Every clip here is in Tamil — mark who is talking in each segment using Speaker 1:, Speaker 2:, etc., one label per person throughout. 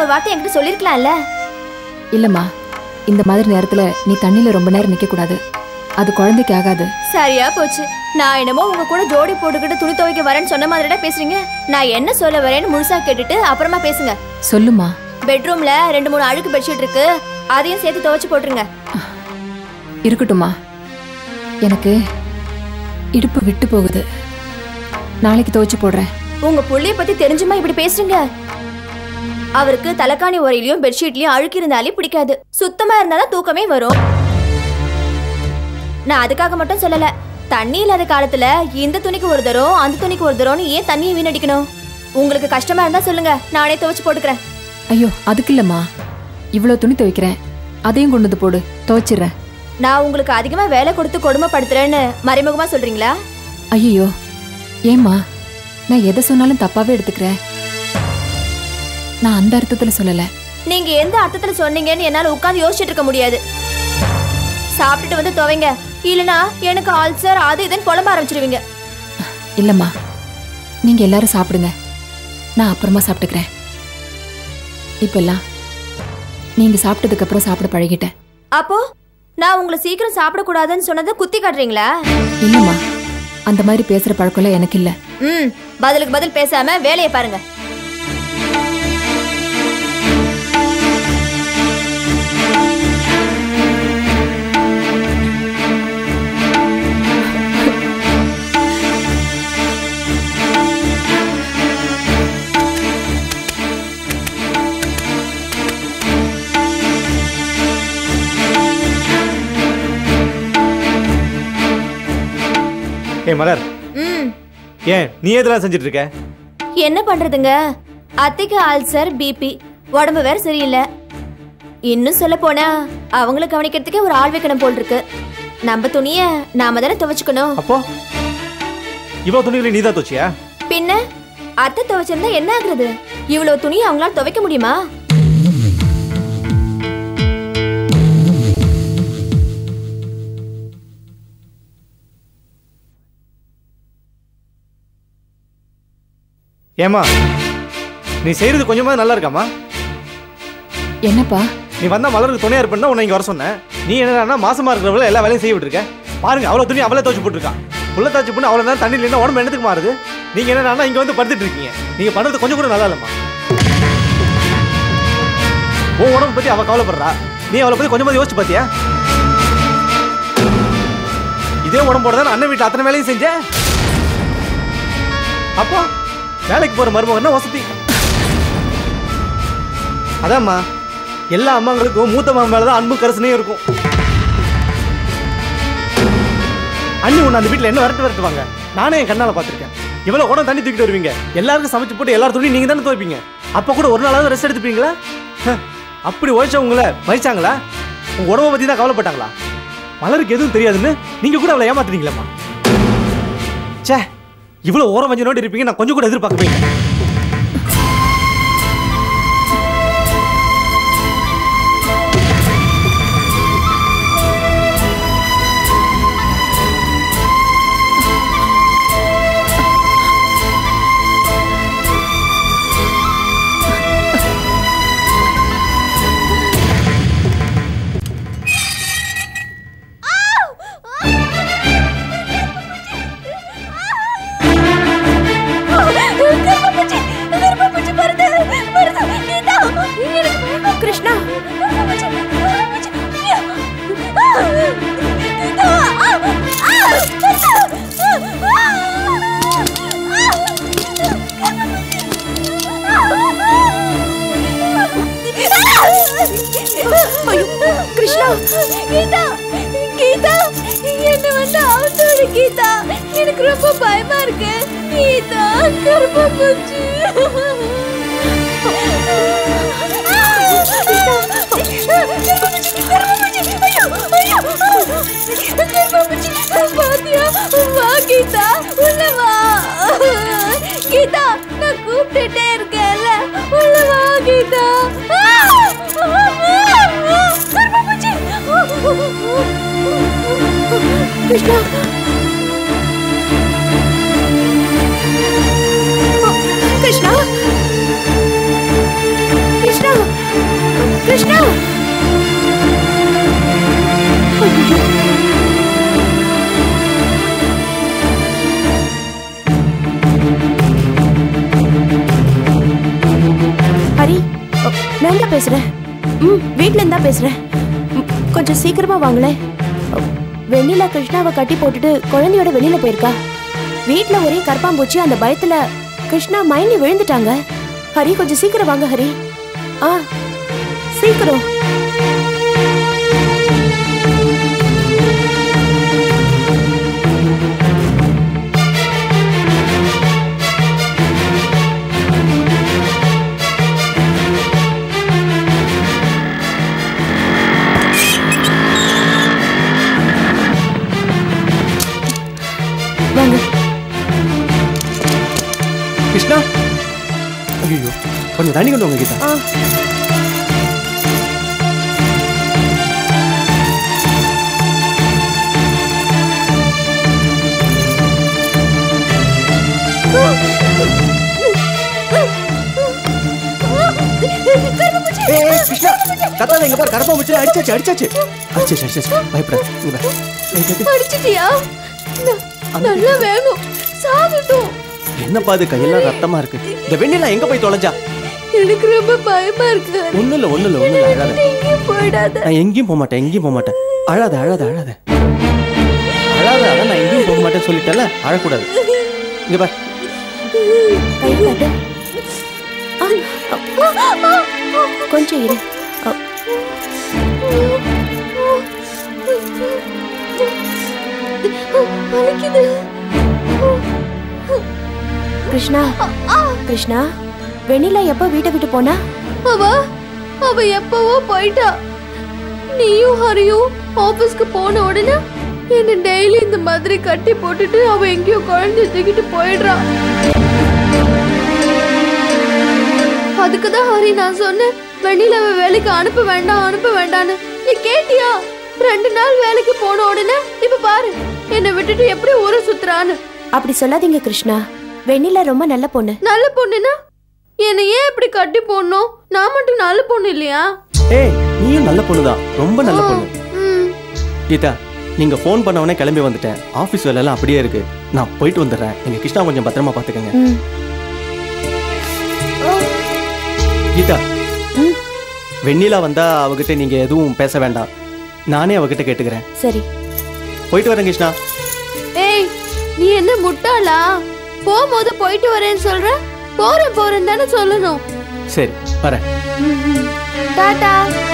Speaker 1: ஒரு வார்த்தை என்கிட்ட சொல்லிருக்கலாம்ல.
Speaker 2: இல்லம்மா, இந்த மாதிரி நேரத்துல நீ தண்ணியில ரொம்ப நேரம் நிக்க கூடாது. அது குழந்தைக்கு ஆகாது.
Speaker 1: சரியா போச்சு. நான் என்னமோ உங்க கூட ஜோடி போட்டுக்கிட்டு துணி துவைக்க வரேன்னு சொன்ன மாதிரிடா பேசுறீங்க. நான் என்ன சொல்ல வரேன்னு முழுசா கேட்டுட்டு அப்புறமா பேசுங்க.
Speaker 2: சொல்லுமா.
Speaker 1: பெட்ரூம்ல 2-3 அழுக்கு பெட்ஷீட் இருக்கு, அதையும் சேர்த்து துவைச்சு போட்டுருங்க.
Speaker 2: இருக்கட்டும்மா, எனக்கு இடுப்பு விட்டு போகுது. நாளைக்கு துவைச்சு போடுறேன்.
Speaker 1: உங்க புள்ளைய பத்தி தெரிஞ்சுமா இப்படி பேசுறீங்க? அவருக்கு தலைக்காணி உரையிலயும் பெட்ஷீட்லயும் அழுக்கு இருந்தாலே பிடிக்காது. சுத்தமா இருந்தாதான் தூக்கமே வரும். நான் அதுக்காக மட்டும் சொல்லல. தண்ணி இல்லாத காலத்துல இந்த துணிக்கு ஒரு தரம் அந்த துணிக்கு ஒரு தரம்னு ஏன் தண்ணியை வீணடிக்கணும்? உங்களுக்கு கஷ்டமா இருந்தா சொல்லுங்க, நானே துவைச்சு போட்டுக்கிறேன்.
Speaker 2: ஐயோ, அதுக்கு இல்லம்மா, இவ்வளவு துணி துவைக்கிறேன், அதையும் கொண்டு வந்து போடு, துவைச்சிடுறேன்.
Speaker 1: நான் உங்களுக்கு அதிகமா வேலை கொடுத்து கொடுமைப்படுத்துறேன்னு மறைமுகமா சொல்றீங்களா?
Speaker 2: ஐயோ, ஏம்மா, நான் எதை சொன்னாலும் தப்பாவே எடுத்துக்கிறேன். நான் அந்த அர்த்தத்துல சொல்லல.
Speaker 1: நீங்க எந்த அர்த்தத்துல சொன்னீங்கன்னு என்னால உட்கார்ந்து யோசிச்சுட்டு இருக்க முடியாது. சாப்பிட்டுட்டு வந்து துவைங்க, இல்லனா எனக்கு அல்சர் அது இதுன்னு புலம்ப ஆரம்பிச்சிருவீங்க.
Speaker 2: இல்லம்மா, நீங்க எல்லாரும் சாப்பிடுங்க, நான் அப்புறமா சாப்பிட்டுக்கிறேன். இப்பெல்லாம் நீங்க சாப்பிட்டதுக்கு அப்புறம் சாப்பிட பழகிட்டேன்.
Speaker 1: அப்போ நான் உங்களை சீக்கிரம் சாப்பிடக்கூடாதுன்னு சொன்னதை குத்தி காட்டுறீங்களா?
Speaker 2: இல்லம்மா, அந்த மாதிரி பேசுற பழக்கம் எனக்கு இல்ல.
Speaker 1: பதிலுக்கு பதில் பேசாம வேலையை பாருங்க.
Speaker 3: ஏய் மலர், ஏன் நீ எதெல்லாம் செஞ்சுட்டு இருக்க?
Speaker 1: என்ன பண்றதுங்க, அத்தைக்கு அல்சர், பிபி, உடம்பு வேற சரியில்லை. இன்னும் சொல்ல போனா அவங்களை கவனிக்கிறதுக்கே ஒரு ஆள் வைக்கணும் போல் இருக்கு. நம்ம துணிய நாம தானே துவைச்சுக்கணும்.
Speaker 3: அப்போ இவ்வளவு துணிகளை நீ தான் துவைச்சியா?
Speaker 1: பின்ன அத்தை துவைச்சிருந்தா என்ன ஆகுறது? இவ்வளவு துணியை அவங்களால துவைக்க முடியுமா?
Speaker 3: ஏமா, நீ செய்யறது கொஞ்சமா நல்லா இருக்காமா?
Speaker 2: என்னப்பா,
Speaker 3: நீ வந்தா மலருக்கு துணையா இருப்பேன்னா உன்னை இங்க வர சொன்னேன். நீ என்னன்னா மாசமா இருக்கிறவள எல்லா வேலையும் செய்ய விட்டுருக்க. பாருங்க, அவ்வளவு துணி அவளே துவைச்சு போட்டுருக்கான். புள்ள துவைச்சு பண்ணி அவ்வளவு நேரம் தண்ணி இல்லைன்னா உடம்பு என்னத்துக்கு மாறுது? நீங்க என்னன்னா இங்க வந்து படுத்துட்டு இருக்கீங்க. நீங்க பண்றது கொஞ்சம் கூட நல்லா இல்லம்மா. உன் உடம்பு பத்தி அவ கவலைப்படுறா, நீ அவளை பத்தி கொஞ்சமா யோசிச்சு பாத்தியா? இதே உடம்போட தான் அண்ணன் வீட்டு அத்தனை வேலையும் செஞ்ச. அப்போ வேலைக்கு போற மருமகன்னா வசதி. அதாம்மா, எல்லா அம்மாங்களுக்கும் மூத்த மாமன் மேலதான் அன்பு கரசனையும் இருக்கும். அண்ணி ஒண்ணு அந்த வீட்டுல என்ன வரட்டுவாங்க, நானே என் கண்ணால பாத்திருக்கேன். இவ்வளவு உடம்பு தண்ணி தூக்கிட்டு வருவீங்க, எல்லாருக்கும் சமைச்சு போட்டு எல்லாரும் துணி நீங்க தானே துவைப்பீங்க. அப்ப கூட ஒரு நாளாவது ரெஸ்ட் எடுத்துப்பீங்களா? அப்படி உழைச்சவங்களை மதிச்சாங்களா? உங்க உடம்பை பத்தி தான் கவலைப்பட்டாங்களா? மலருக்கு எதுவும் தெரியாதுன்னு நீங்க கூட அவளை ஏமாத்துறீங்களா? சே, இவ்வளவு ஓரம் வஞ்ச நோட்டு இருப்பீங்க நான் கொஞ்சம் கூட எதிர்பார்க்க.
Speaker 1: கிருஷ்ணா, கிருஷ்ணா, கீதா, கீதா, என்ன வந்து அவத்தோட கீதா, எனக்கு ரொம்ப பயமா இருக்கு. கீதா, கருப்பா போச்சு. கீதா, உள்ள வா. கீதா, நான் கூப்பிட்டுட்டே இருக்கேன்ல, உள்ள வா கீதா. கிருஷ்ணா, கிருஷ்ணா, கிருஷ்ணா, கிருஷ்ணா ஹரி, நான் தான் பேசுறேன். வீட்ல இருந்தா பேசுறேன். கொஞ்சம் சீக்கிரமா வாங்களே. வெண்ணிலா கிருஷ்ணாவை கட்டி போட்டுட்டு குழந்தையோட வெளியில போயிருக்கா. வீட்ல ஒரே கற்பாம்பூச்சி. அந்த பயத்துல கிருஷ்ணா மயங்கி விழுந்துட்டாங்க. ஹரி, கொஞ்சம் சீக்கிரம் வாங்க ஹரி. சீக்கிரம்.
Speaker 3: கிருஷ்ணா, ஐயோ, கொஞ்சம் தண்ணி கொண்டு வாங்க கீதா. கிருஷ்ணா, கத்தாத, எங்க பாரு, கரப்பாம்பூச்சி அடிச்சாச்சு. பயப்படாத.
Speaker 1: அடிச்சிட்டியா? நல்லா வேணும், சாகட்டும்.
Speaker 3: என்னப்பா இது, கையெல்லாம் ரத்தமா இருக்கு. இந்த வெண்ணிலா எங்க போய் தொலைஞ்சா?
Speaker 1: எனக்கு ரொம்ப பயமா இருக்கு.
Speaker 3: ஒண்ணு இல்ல, அழாத. நான் எங்கேயும் போக மாட்டேன். அழாத. அதான் நான் எங்கேயும் போக மாட்டேன்னு சொல்லிட்டேன்ல, அழக்கூடாது. இங்க பாரு.
Speaker 1: கொஞ்சம் இரு. கிருஷ்ணா, வெண்ணிலா எப்ப வீட்டை விட்டு போனா? அவ எப்பவோ போயிட்டா. நீயும் ஹரியும் ஆபீஸ்க்கு போன உடனே என்ன டெய்லி இந்த மாதிரி கட்டி போட்டுட்டு அவ எங்கேயோ குழந்தைய தூக்கிட்டு போயிடுறா. அதுக்குதான் ஹரி நான் சொன்னேன், வெண்ணிலாவை வேலைக்கு அனுப்ப வேண்டான்னு. நீ கேட்டியா? 2 நாள் வேலைக்கு போன உடனே இப்ப பாரு என்னை விட்டுட்டு எப்படி ஊரை சுத்துறான்னு. அப்படி சொல்லாதீங்க கிருஷ்ணா, வெண்ணிலா ரொம்ப நல்ல பொண்ணு. நல்ல பொண்ணுனா என்ன ஏன் இப்படி கட்டி போடணும்? நான் மட்டும் நல்ல பொண்ணு இல்லையா?
Speaker 3: நீயும் நல்ல பொண்ணுதான், ரொம்ப நல்ல பொண்ணு. கீதா, நீங்க போன் பண்ண உடனே கிளம்பி வந்துட்டேன். ஆபீஸ் வேலை எல்லாம் அப்படியே இருக்கு, நான் போயிட்டு வந்துடுறேன். எங்க கிருஷ்ணா கொஞ்சம் பத்திரமா பாத்துக்கங்க. கீதா, வெண்ணிலா வந்தா அவகிட்ட நீங்க எதுவும் பேச வேண்டாம், நானே அவகிட்ட கேட்டுக்கிறேன்.
Speaker 1: சரி,
Speaker 3: போயிட்டு வரேன் கிருஷ்ணா.
Speaker 1: நீ என்ன முட்டாளா? போகும்போது போயிட்டு வரேன்னு சொல்ற, போறேன் தானே சொல்லணும்.
Speaker 3: சரி, வரேன்.
Speaker 1: டாடா.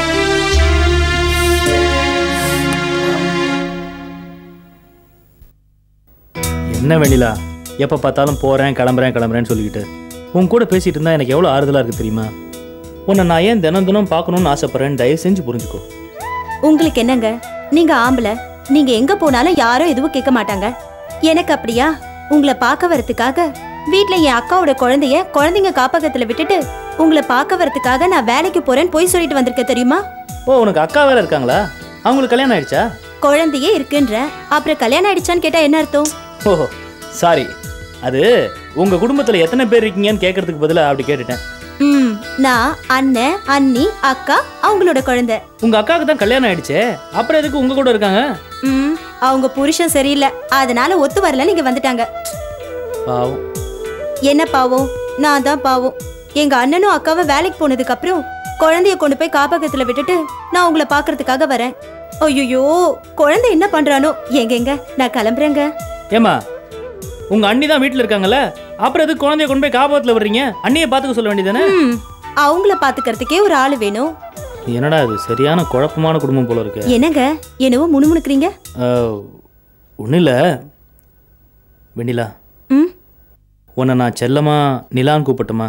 Speaker 4: என்ன வெண்ணிலா, எப்போ பார்த்தாலும் போகிறேன் கிளம்புறேன்னு சொல்லிக்கிட்டு உன் கூட பேசிகிட்டு இருந்தால் எனக்கு எவ்வளோ ஆறுதலாக இருக்குது தெரியுமா? உன்னை நான் ஏன் தினம் பார்க்கணுன்னு ஆசைப்பட்றேன்னு தயவு செஞ்சு புரிஞ்சுக்கோ.
Speaker 5: உங்களுக்கு என்னங்க, நீங்க ஆம்பளை, நீங்க எங்க போனாலும் யாரும் எதுவும் கேட்க மாட்டாங்க. எனக்கு அப்படியா? உங்களை பார்க்க வரதுக்காக வீட்ல என் அக்காவோட குழந்தைங்க காப்பகத்துல விட்டுட்டு உங்களை பார்க்க வரதுக்காக நான் வேலைக்கு போறேன்னு போய் சொல்லிட்டு வந்திருக்கேன் தெரியுமா?
Speaker 4: ஓ, உனக்கு அக்கா வேற இருக்காங்களா? அவங்களுக்கு கல்யாணம் ஆயிடுச்சா?
Speaker 5: குழந்தையே இருக்குன்ற, அப்புறம் கல்யாணம் ஆயிடுச்சான்னு கேட்டா என்ன அர்த்தம்?
Speaker 4: ஓஹோ, சாரி, அது உங்க குடும்பத்துல எத்தனை பேர் இருக்கீங்கன்னு கேட்கறதுக்கு பதிலா அப்படி கேட்டுட்டேன்.
Speaker 5: நான் அண்ணன், அண்ணி, அக்கா, அவங்களோட குழந்தை.
Speaker 4: உங்க அக்காவுக்கு தான் கல்யாணம் ஆயிடுச்சே, அப்புறம் எதுக்கு உங்க கூட இருக்காங்க?
Speaker 5: அவங்க புருஷன் சரியில்லை, அதனால ஒத்து வரல, நீங்க வந்துட்டாங்க.
Speaker 4: பாவம்.
Speaker 5: என்ன பாவம்? நான் தான் பாவம். எங்க அண்ணனும் அக்காவும் வேலைக்கு போனதுக்கு அப்புறம் குழந்தைய கொண்டு போய் காப்பகத்துல விட்டுட்டு நான் உங்களை பாக்குறதுக்காக வரேன். ஐயோ, குழந்தை என்ன பண்றானோ? எங்க நான் கிளம்புறேங்க.
Speaker 4: ஏமா, உங்க அண்ணி தான் வீட்டுல இருக்காங்கல்ல, அப்புறம் எதுக்கு குழந்தைய கொண்டு போய் காப்பகத்துல வர்றீங்க? அண்ணியை பாத்துக்க சொல்ல வேண்டியதானே?
Speaker 5: அவங்கள பாத்துக்கிறதுக்கே ஒரு ஆளு வேணும்.
Speaker 4: என்னடா இது, சரியான குழப்பமான குடும்பம் போல இருக்கு.
Speaker 5: என்னங்க என்னவோ முணுமுணுக்குறீங்க?
Speaker 4: ஒன்றும் இல்லை வெண்ணிலா, உன்னை நான் செல்லமா நிலான்னு கூப்பிட்டுமா?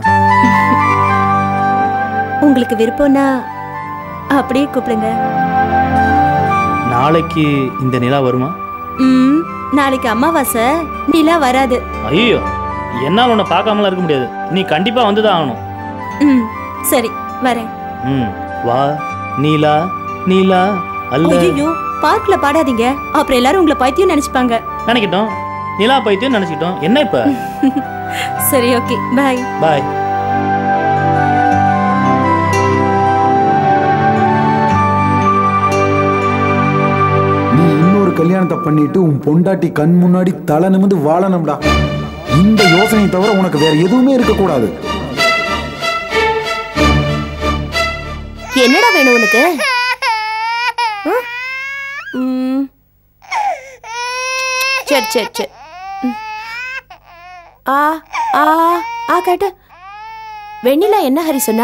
Speaker 5: உங்களுக்கு விருப்பம்னா அப்படியே கூப்பிடுங்க.
Speaker 4: நாளைக்கு இந்த நிலா வருமா?
Speaker 5: நாளைக்கு அமாவாசை, நிலா வராது.
Speaker 4: ஐயோ, என்னால் உன்னை பார்க்காமலாம் இருக்க முடியாது, நீ கண்டிப்பா வந்துதான் ஆகணும்.
Speaker 5: சரி, வரேன்.
Speaker 4: வா நீலா நீலா அல்ல.
Speaker 5: ஐயோ, பார்க்ல பாடாதீங்க, அப்புறம் எல்லாரும் உங்களை பைத்தியம் நினைச்சுப்பாங்க.
Speaker 4: நினைக்கிட்டோம், நிலா பைத்தியம் நினைச்சிட்டோம், என்ன இப்ப?
Speaker 5: சரி, ஓகே, பாய்.
Speaker 4: பாய்.
Speaker 6: ஒரு கல்யாணத்தை பண்ணிட்டு உன் பொண்டாட்டி கண் முன்னாடி தலை நிமிந்து வாழணும்டா. இந்த யோசனை தவிர உனக்கு வேற எதுவுமே இருக்கக்கூடாது.
Speaker 1: என்னடா வேணும் உனக்கு? சரி சரி சரி. ஆ ஆ ஆ கேட்ட வெண்ணிலா என்ன ஹரி சொன்னா?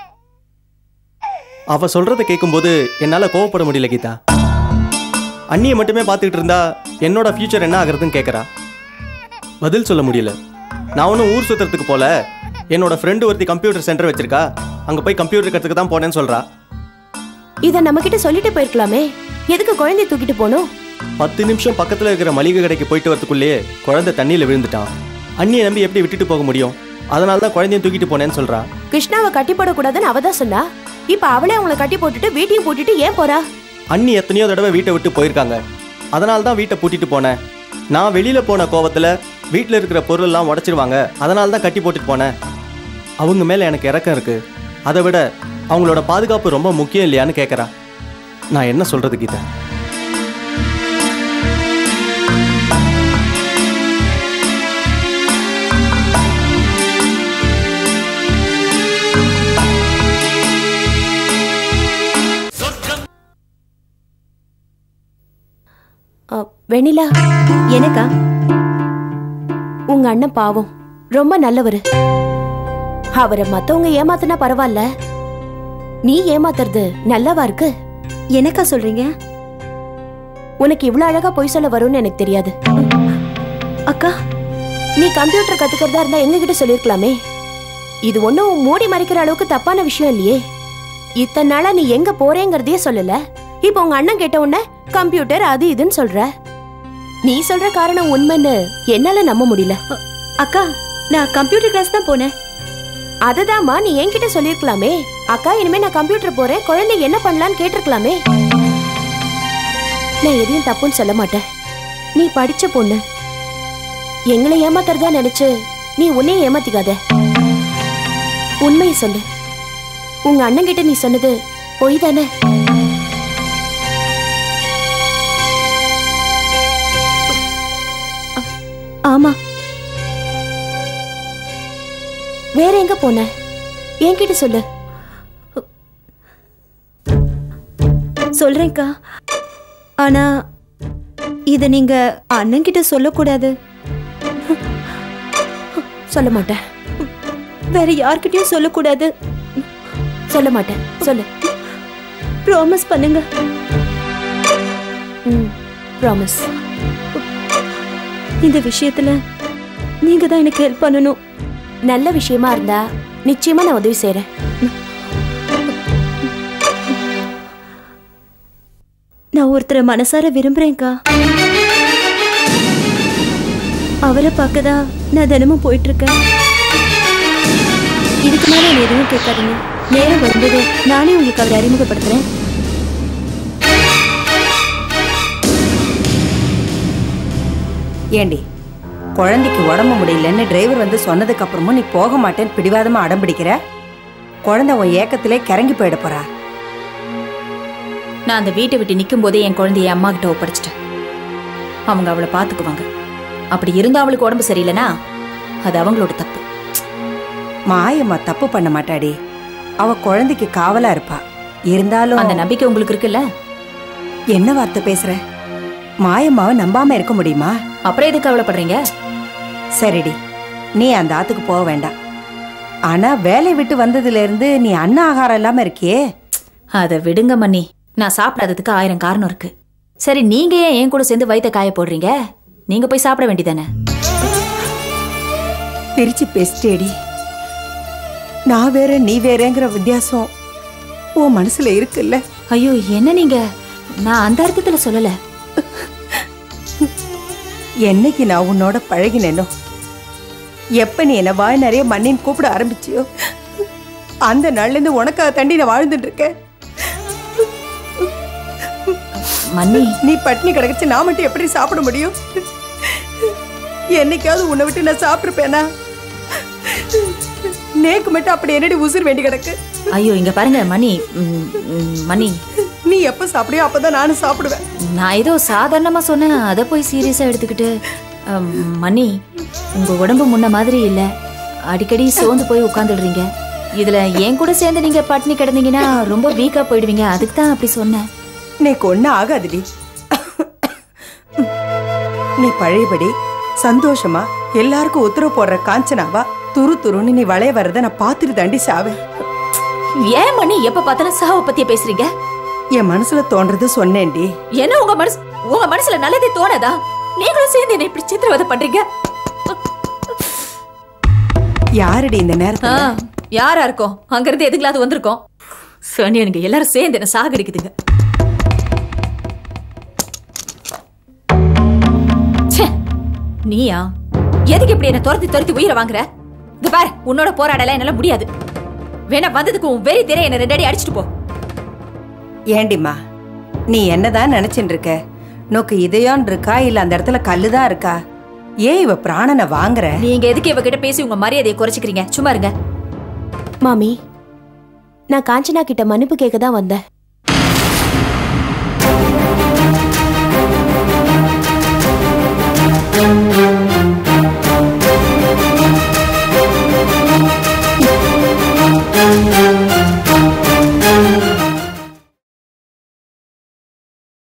Speaker 7: அவ சொல்றத கேட்கும்போது என்னால கோவப்பட முடியல கீதா. அண்ணியை மட்டுமே பார்த்துக்கிட்டு இருந்தா என்னோட ஃபியூச்சர் என்ன ஆகுறதுன்னு கேட்கறா. பதில் சொல்ல முடியல. நான் ஒன்றும் ஊர் சுத்துறதுக்கு போல. என்னோட ஃப்ரெண்டு ஒருத்தி கம்ப்யூட்டர் சென்டர் வச்சிருக்கா, அங்க போய் கம்ப்யூட்டர் கற்றுக்க தான் போனேன்னு சொல்றா.
Speaker 1: இதை நம்ம கிட்ட சொல்லிட்டு போயிருக்கலாமே, எதுக்கு குழந்தைய தூக்கிட்டு போகணும்?
Speaker 7: 10 நிமிஷம் பக்கத்துல இருக்கிற மளிகை கடைக்கு போயிட்டு வரதுக்குள்ளேயே குழந்தை தண்ணியில விழுந்துட்டான். அண்ணியை நம்பி எப்படி விட்டுட்டு போக முடியும்? அதனால தான் குழந்தையும் தூக்கிட்டு போனேன்னு சொல்றா.
Speaker 1: கிருஷ்ணாவை கட்டி போடக்கூடாதுன்னு அவ தான் சொன்னா. இப்ப அவளே அவங்கள கட்டி போட்டுட்டு வீட்டையும் பூட்டிட்டு ஏன் போறா?
Speaker 7: அண்ணி எத்தனையோ தடவை வீட்டை விட்டு போயிருக்காங்க. அதனால தான் வீட்டை பூட்டிட்டு போனேன். நான் வெளியில போன கோவத்துல வீட்டில் இருக்கிற பொருள் எல்லாம் உடைச்சிருவாங்க, அதனால தான் கட்டி போட்டுட்டு போனேன். அவங்க மேல எனக்கு இரக்கம் இருக்கு. அதை விட அவங்களோட பாதுகாப்பு ரொம்ப முக்கியம் இல்லையான்னு கேட்கறா. நான் என்ன சொல்றது கீதா?
Speaker 1: வெண்ணிலா,
Speaker 5: எனக்கா?
Speaker 1: உங்க அண்ணன் பாவம், ரொம்ப நல்லவரு. அவரை மத்தவங்க ஏமாத்தினா பரவாயில்ல, நீ ஏமாத்துறது நல்லவா இருக்கு.
Speaker 5: எனக்கா சொல்றீங்க?
Speaker 1: உனக்கு இவ்வளவு அழகா பொய் சொல்ல வரும்னு எனக்கு தெரியாது.
Speaker 5: அக்கா,
Speaker 1: நீ கம்ப்யூட்டர் கத்துக்கிறதா இருந்தா எங்க கிட்ட சொல்லிருக்கலாமே. இது ஒன்னும் மூடி மறைக்கிற அளவுக்கு தப்பான விஷயம் இல்லையே. இத்தனை நாளா நீ எங்க போறேங்கிறதையே சொல்லல. இப்ப உங்க அண்ணன் கேட்ட உடனே கம்ப்யூட்டர் அது இதுன்னு சொல்ற. நீ சொல்ற காரணம் உண்மைன்னு என்னால நம்ப முடியல.
Speaker 5: அக்கா, நான் கம்ப்யூட்டர் கிளாஸ் தான் போனேன்.
Speaker 1: அததாமா நீ என்கிட்ட சொல்லிருக்கலாமே. அக்கா, இனிமே நான் கம்ப்யூட்டர் போறேன், குழந்தை என்ன பண்ணலான்னு கேட்டிருக்கலாமே. நான் எதையும் தப்புன்னு சொல்ல மாட்டேன். நீ படிச்ச பொண்ணு. எங்களை ஏமாத்துறதா நினைச்சு நீ உன்னையும் ஏமாத்திக்காத. உண்மையை சொல்லு. உங்க அண்ணன் கிட்ட நீ சொன்னது பொய் தானே?
Speaker 5: ஆமா.
Speaker 1: வேற எங்க போன? என்கிட்ட சொல்லு.
Speaker 5: சொல்றேன்க்கா, ஆனா இத நீங்க அண்ணன் கிட்ட சொல்லக்கூடாது.
Speaker 1: சொல்ல மாட்டேன்.
Speaker 5: வேற யார்கிட்டயும் சொல்லக்கூடாது.
Speaker 1: சொல்ல மாட்டேன். சொல்லு.
Speaker 5: ப்ராமிஸ் பண்ணுங்க.
Speaker 1: ப்ராமிஸ்.
Speaker 5: இந்த விஷயத்துல நீங்க தான் எனக்கு ஹெல்ப் பண்ணணும்.
Speaker 1: நல்ல விஷயமா இருந்தா நிச்சயமா நான் உதவி செய்றேன்.
Speaker 5: நான் ஒருத்தரை மனசார விரும்புறேன்க்கா. அவரை பார்க்கதான் நான் தினமும் போயிட்டு இருக்கேன். இதுக்கு மேல என்ன எதுவும் கேட்காதீங்க. நேரம் வரும்போது நானே உங்களுக்கு அவரை அறிமுகப்படுத்துறேன்.
Speaker 8: ஏண்டி, குழந்தைக்கு உடம்பு முடியலன்னு டிரைவர் வந்து சொன்னதுக்கு அப்புறமும் நீ போக மாட்டேன்னு பிடிவாதமா அடம் பிடிக்கிற? குழந்தை உன் ஏக்கத்திலே கிறங்கி போயிட போறா.
Speaker 9: நான் அந்த வீட்டை விட்டு நிற்கும் போதே என் குழந்தைய அம்மா கிட்ட ஒப்படைச்சிட்டேன். அவங்க அவளை பார்த்துக்குவாங்க. அப்படி இருந்தா அவளுக்கு உடம்பு சரியில்லைனா அது அவங்களோட தப்பு.
Speaker 8: மாயம்மா தப்பு பண்ண மாட்டாடி. அவ குழந்தைக்கு காவலா இருப்பா. இருந்தாலும்
Speaker 9: அந்த நம்பிக்கை உங்களுக்கு இருக்குல்ல?
Speaker 8: என்ன வார்த்தை பேசுற? மாயம்மாவை நம்பாம இருக்க முடியுமா?
Speaker 9: அப்புறம் எதுக்கு கவலைப்படுறீங்க?
Speaker 8: சரிடி, நீ அந்த ஆத்துக்கு போக வேண்டாம். ஆனா வேலை விட்டு வந்ததுல இருந்து நீ அன்ன ஆகாரம் இல்லாம இருக்கியே.
Speaker 9: அதை விடுங்க மன்னி. நான் சாப்பிடாததுக்கு 1000 காரணம் இருக்கு. சரி, நீங்க ஏன் என் கூட சேர்ந்து வயித்த காய போடுறீங்க? நீங்க போய் சாப்பிட வேண்டியதானே?
Speaker 8: பிரிச்சு பேசிட்டேடி. நான் வேற நீ வேறங்கிற வித்தியாசம் உன் மனசுல இருக்குல்ல?
Speaker 9: ஐயோ, என்ன நீங்க? நான் அந்த அர்த்தத்துல சொல்லல.
Speaker 8: என்னைக்கு நான் உன்னோட பழகினேனோ, எப்ப நீ என்ன வாய் நிறைய மண்ணின்னு கூப்பிட ஆரம்பிச்சியோ, அந்த நாள்ல இருந்து உனக்காக தாண்டி நான் வாழ்ந்துட்டு இருக்கேன்.
Speaker 9: மன்னி,
Speaker 8: நீ பட்டினி கிடக்குச்சு, நான் மட்டும் எப்படி சாப்பிட முடியும்? என்னைக்காவது உன்னை விட்டு நான் சாப்பிட்டுருப்பேனா? நேக்கு மட்டும் அப்படி என்னடி உசுர் வேண்டி கிடக்கு.
Speaker 9: ஐயோ இங்க பாருங்க மணி. மணி,
Speaker 8: நீ எப்ப சாப்பிடியோ அப்பதான் நானும் சாப்பிடுவேன்.
Speaker 9: நான் ஏதோ சாதாரணமா சொன்னேன், அதை போய் சீரியஸா எடுத்துக்கிட்டு. மணி, உங்க உடம்பு முன்ன மாதிரி இல்ல, அடிக்கடி சோர்ந்து போய் உட்காந்துடுறீங்க. இதுல என் கூட சேர்ந்து நீங்க பட்டினி கிடந்தீங்கன்னா ரொம்ப வீக்கா போயிடுவீங்க. அதுக்கு தான் அப்படி சொன்னேன்.
Speaker 8: நீக்கு ஒன்னும் ஆகாதுடி. நீ பழையபடி சந்தோஷமா எல்லாருக்கும் உத்தரவு போடுற காஞ்சனாவா துரு துருன்னு நீ வளைய வர்றத நான் பார்த்துட்டு தாண்டி சாவேன்.
Speaker 9: ஏன் மணி எப்ப பார்த்தாலும் சாவை பத்தியே பேசுறீங்க?
Speaker 8: என் மனசுல தோன்றது சொன்னேன்டி.
Speaker 9: என்ன உங்க மனசுல நல்லதே தோணாதா? நீங்களும் சேர்ந்து என்ன இப்படி சித்திரவதை பண்றீங்க?
Speaker 8: யாரடி இந்த நேரத்துல?
Speaker 9: யாரா இருக்கோம்? அங்க இருந்து எதுங்களாவது வந்திருக்கோம். சனி, எனக்கு எல்லாரும் சேர்ந்து என்ன சாகடிக்குதுங்க. நீயா எதுக்கு இப்படி என்ன துரத்தி உயிரை வாங்குற? இது பாரு, உன்னோட போராடலாம் என்னால முடியாது. வேணா வந்ததுக்கு உன் வெறி தெரிய என்ன 2 அடி அடிச்சுட்டு போ.
Speaker 8: ஏண்டிம்மா, நீ என்னதான் நினைச்சுட்டு இருக்க? நோக்கு இதயம் இருக்கா இல்ல அந்த இடத்துல கல்லுதான் இருக்கா? ஏன் இவ பிராணனை வாங்குற?
Speaker 9: நீங்க எதுக்கு இவகிட்ட பேசி உங்க மரியாதையை குறைச்சிக்கிறீங்க? சும்மா இருங்க.
Speaker 1: மாமி, நான் காஞ்சனா கிட்ட மன்னிப்பு கேட்க தான் வந்தேன்.